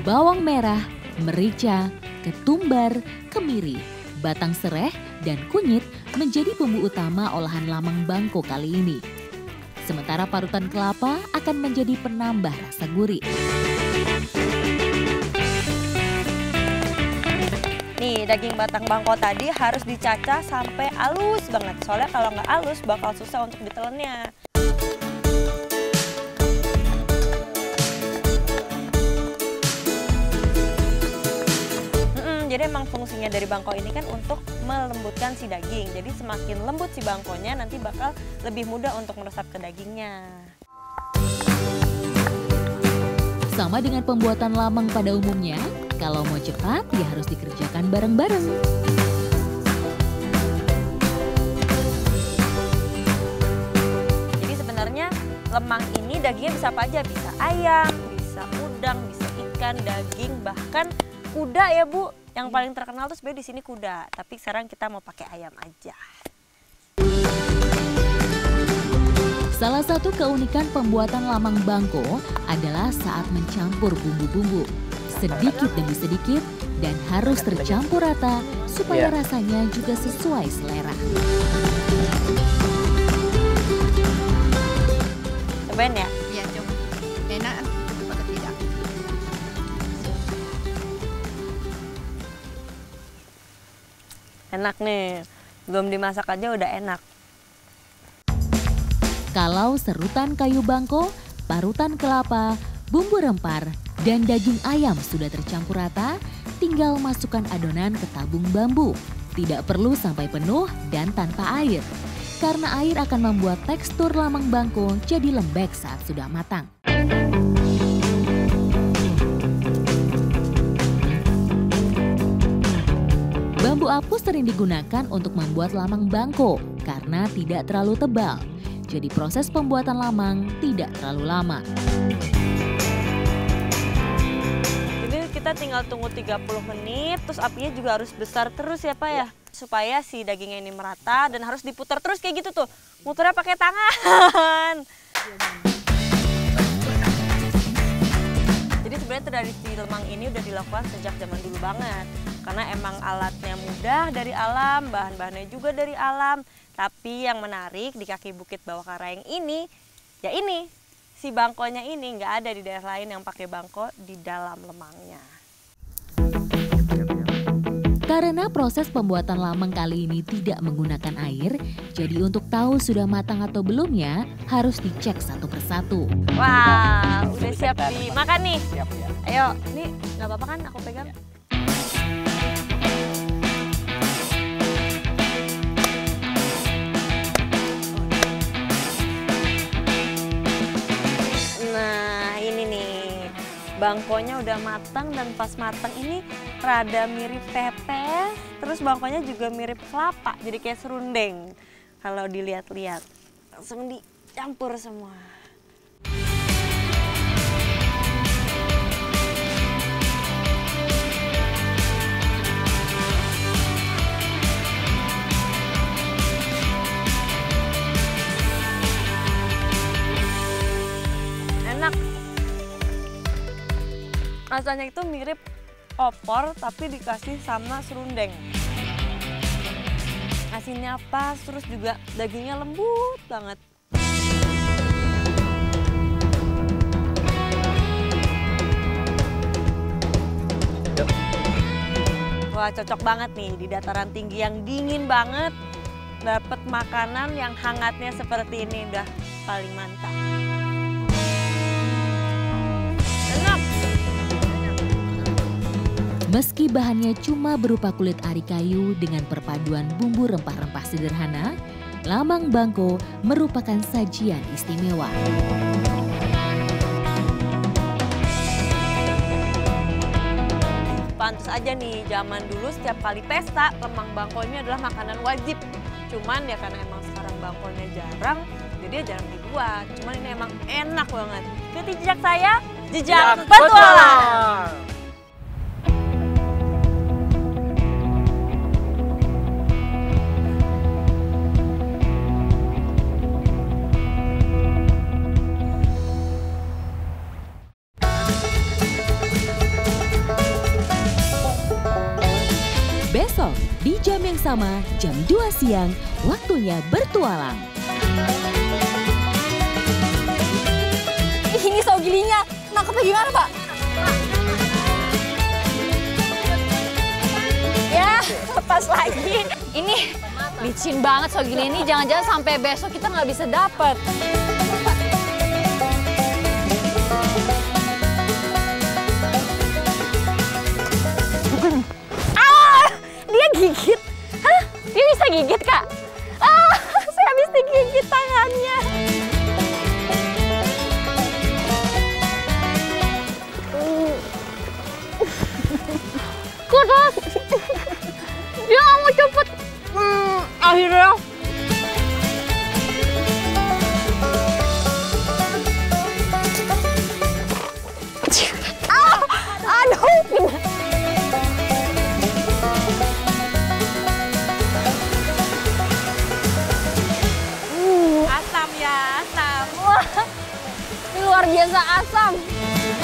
bawang merah, merica, ketumbar, kemiri, batang sereh, dan kunyit menjadi bumbu utama olahan lamang bangko kali ini. Sementara parutan kelapa akan menjadi penambah rasa gurih. Nih, daging batang bangko tadi harus dicacah sampai halus banget. Soalnya kalau nggak halus bakal susah untuk ditelennya. Jadi emang fungsinya dari bangko ini kan untuk melembutkan si daging. Jadi semakin lembut si bangkonya nanti bakal lebih mudah untuk meresap ke dagingnya. Sama dengan pembuatan lamang pada umumnya, kalau mau cepat ya harus dikerjakan bareng-bareng. Jadi sebenarnya lemang ini dagingnya bisa apa aja, bisa ayam, bisa udang, bisa ikan, daging, bahkan kuda ya Bu. Yang paling terkenal tuh sebenarnya di sini kuda, tapi sekarang kita mau pakai ayam aja. Salah satu keunikan pembuatan lamang bangko adalah saat mencampur bumbu-bumbu. Sedikit demi sedikit dan harus tercampur rata supaya rasanya juga sesuai selera. Cobain ya? Iya, coba. Enak atau tidak? Enak nih, belum dimasak aja udah enak. Kalau serutan kayu bangko, parutan kelapa, bumbu rempah, dan daging ayam sudah tercampur rata, tinggal masukkan adonan ke tabung bambu. Tidak perlu sampai penuh dan tanpa air. Karena air akan membuat tekstur lamang bangko jadi lembek saat sudah matang. Bambu apus sering digunakan untuk membuat lamang bangko karena tidak terlalu tebal. Jadi proses pembuatan lamang tidak terlalu lama. Jadi kita tinggal tunggu 30 menit, terus apinya juga harus besar terus ya Pak ya? Supaya si dagingnya ini merata dan harus diputar terus kayak gitu tuh. Muternya pakai tangan. Jadi sebenarnya tradisi lemang ini udah dilakukan sejak zaman dulu banget. Karena emang alatnya mudah dari alam, bahan-bahannya juga dari alam. Tapi yang menarik di kaki Bukit Bawah Karaeng ini, ya ini, si bangkonya ini nggak ada di daerah lain yang pakai bangko di dalam lemangnya. Karena proses pembuatan lamang kali ini tidak menggunakan air, jadi untuk tahu sudah matang atau belumnya harus dicek satu persatu. Wah, udah siap dimakan nih. Siap ya. Ayo, nih nggak apa-apa kan aku pegang? Nah, ini nih. Bangkonya udah matang dan pas matang ini rada mirip pepes, terus bangkonya juga mirip kelapa, jadi kayak serundeng. Kalau dilihat-lihat, langsung dicampur semua. Enak. Rasanya itu mirip opor tapi dikasih sama serundeng. Asinnya pas, terus juga dagingnya lembut banget. Wah, cocok banget nih di dataran tinggi yang dingin banget. Dapat makanan yang hangatnya seperti ini udah paling mantap. Enak. Meski bahannya cuma berupa kulit ari kayu dengan perpaduan bumbu rempah-rempah sederhana, lamang bangko merupakan sajian istimewa. Pantes aja nih, zaman dulu setiap kali pesta, lemang bangko ini adalah makanan wajib. Cuman ya karena emang sekarang bangkonya jarang, jadi ya jarang dibuat. Cuman ini emang enak banget. Ikuti jejak saya, jejak petualang. Besok di jam yang sama, jam 2 siang, waktunya bertualang. Ini sogilinya, nangkepnya gimana Pak? Ya, lepas lagi. Ini licin banget sogili ini, jangan-jangan sampai besok kita nggak bisa dapet. Dia gigit. Hah? Dia bisa gigit, Kak? Saya habis digigit tangannya. Keras. Dia nggak mau cepet. Akhirnya. Aduh, pindah. Asam ya, asam. Wah, luar biasa asam.